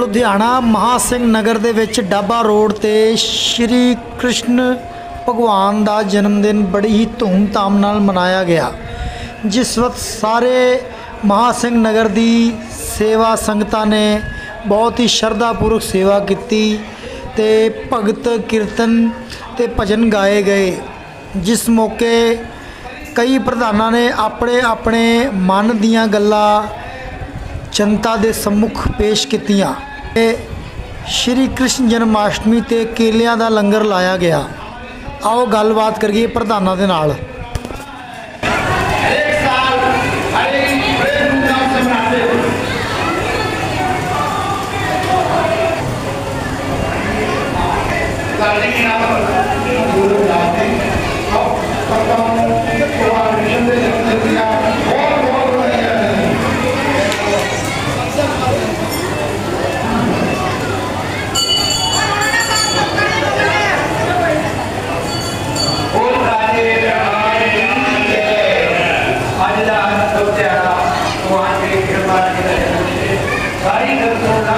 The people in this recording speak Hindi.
लुधियाना महासिंह नगर दे विच डाबा रोड ते श्री कृष्ण भगवान का जन्मदिन बड़ी ही धूमधाम नाल मनाया गया। जिस वक्त सारे महासिंह नगर की सेवा संगतां ने बहुत ही श्रद्धापूर्वक सेवा की ते भगत कीर्तन ते भजन गाए गए। जिस मौके कई प्रधानां ने अपने अपने मन दीयां गल्लां जनता के सम्मुख पेश कीतियां। श्री कृष्ण जन्माष्टमी ते केलियां दा लंगर लाया गया। आओ गलबात करिए प्रधानां दे नाल। सारी